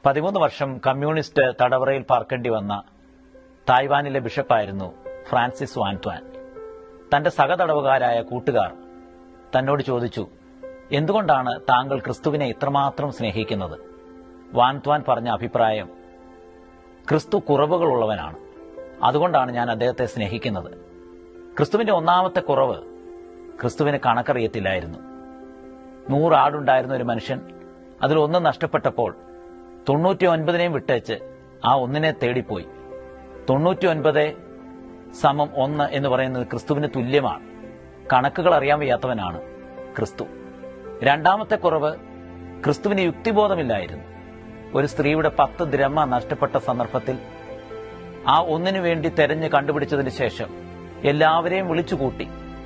13 വർഷം കമ്മ്യൂണിസ്റ്റ് തടവറയിൽ പാർക്കേണ്ടി വന്ന തായ്വാനിലെ ബിഷപ്പായിരുന്നു ഫ്രാൻസിസ് വാൻത്വാൻ. തന്റെ സഹതടവുകാരായ കൂട്ടുകാർ തന്നോട് ചോദിച്ചു, എന്തുകൊണ്ടാണ് താങ്കൾ ക്രിസ്തുവിനെ ഇത്രമാത്രം സ്നേഹിക്കുന്നത്? വാൻത്വാൻ പറഞ്ഞ അഭിപ്രായം, ക്രിസ്തു കുറവുകളുള്ളവനാണ്, അതുകൊണ്ടാണ് ഞാൻ അദ്ദേഹത്തെ സ്നേഹിക്കുന്നത്. ക്രിസ്തുവിന്റെ ഒന്നാമത്തെ കുറവ്, ക്രിസ്തുവിന് കണക്കറിയത്തില്ലായിരുന്നു. 100 ആടുണ്ടായിരുന്ന ഒരു മനുഷ്യൻ അതിൽ ഒന്ന് നഷ്ടപ്പെട്ടപ്പോൾ 99നെയും വിട്ടേച്ച് ആ ഒന്നിനെ തേടിപ്പോയി. 99 സമം 1 എന്ന് പറയുന്നത് ക്രിസ്തുവിന് തുല്യമാണ്. കണക്കുകൾ അറിയാൻ വയ്യാത്തവനാണ് ക്രിസ്തു. രണ്ടാമത്തെ കുറവ്, ക്രിസ്തുവിന് യുക്തിബോധമില്ലായിരുന്നു. ഒരു സ്ത്രീയുടെ 10 ദ്രഹ്മ നഷ്ടപ്പെട്ട സന്ദർഭത്തിൽ ആ ഒന്നിനു വേണ്ടി തെരഞ്ഞ് കണ്ടുപിടിച്ചതിന് ശേഷം എല്ലാവരെയും വിളിച്ചുകൂട്ടി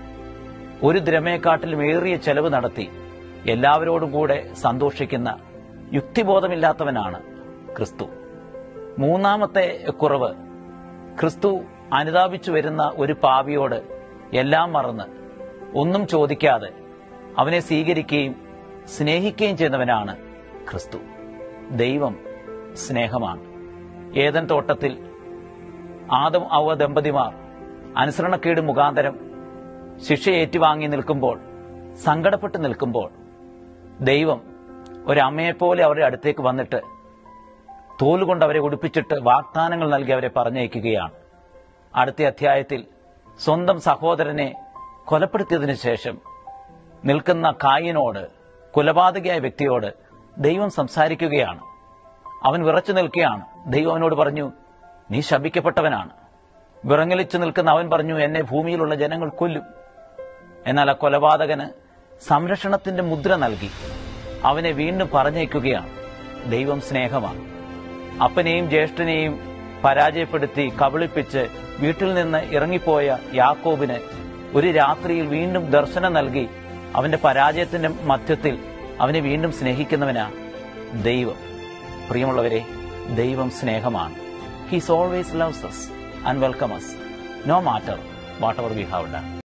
1 ദ്രഹ്മയെക്കാട്ടിലും ഏറിയ ചെലവ് നടത്തി എല്ലാവരോടും കൂടെ സന്തോഷിക്കുന്ന യുക്തിബോധമില്ലാത്തവനാണ് ക്രിസ്തു. മൂന്നാമത്തെ കുറവ്, ക്രിസ്തു അനുതാപിച്ചു വരുന്ന ഒരു പാപിയോട് എല്ലാം മറന്ന് ഒന്നും ചോദിക്കാതെ അവനെ സ്വീകരിക്കുകയും സ്നേഹിക്കുകയും ചെയ്യുന്നവനാണ് ക്രിസ്തു. ദൈവം സ്നേഹമാണ്. ഏദൻ തോട്ടത്തിൽ ആദം ഔവ ദമ്പതിമാർ അനുസരണക്കേട് മുഖാന്തരം ശിക്ഷ ഏറ്റുവാങ്ങി നിൽക്കുമ്പോൾ, സങ്കടപ്പെട്ട് നിൽക്കുമ്പോൾ, ദൈവം ഒരമ്മയെപ്പോലെ അവരുടെ അടുത്തേക്ക് വന്നിട്ട് തോലുകൊണ്ട് അവരെ ഉടുപ്പിച്ചിട്ട് വാഗ്ദാനങ്ങൾ നൽകി അവരെ പറഞ്ഞയക്കുകയാണ്. അടുത്ത അധ്യായത്തിൽ സ്വന്തം സഹോദരനെ കൊലപ്പെടുത്തിയതിനു ശേഷം നിൽക്കുന്ന കായിനോട്, കൊലപാതകയായ വ്യക്തിയോട് ദൈവം സംസാരിക്കുകയാണ്. അവൻ വിറച്ചു നിൽക്കുകയാണ്. ദൈവം അവനോട് പറഞ്ഞു, നീ ശപിക്കപ്പെട്ടവനാണ്. വിറങ്ങലിച്ചു നിൽക്കുന്ന അവൻ പറഞ്ഞു, എന്നെ ഭൂമിയിലുള്ള ജനങ്ങൾ കൊല്ലും. എന്നാൽ ആ കൊലപാതകന് സംരക്ഷണത്തിന്റെ മുദ്ര നൽകി അവനെ വീണ്ടും പറഞ്ഞയക്കുകയാണ്. ദൈവം സ്നേഹമാണ്. അപ്പനെയും ജ്യേഷ്ഠനെയും പരാജയപ്പെടുത്തി കബളിപ്പിച്ച് വീട്ടിൽ നിന്ന് ഇറങ്ങിപ്പോയ യാക്കോബിന് ഒരു രാത്രിയിൽ വീണ്ടും ദർശനം നൽകി അവന്റെ പരാജയത്തിന്റെ മധ്യത്തിൽ അവനെ വീണ്ടും സ്നേഹിക്കുന്നവനാ ദൈവം. പ്രിയമുള്ളവരെ, ദൈവം സ്നേഹമാണ്. He always loves us and welcomes us, no matter whatever we have done.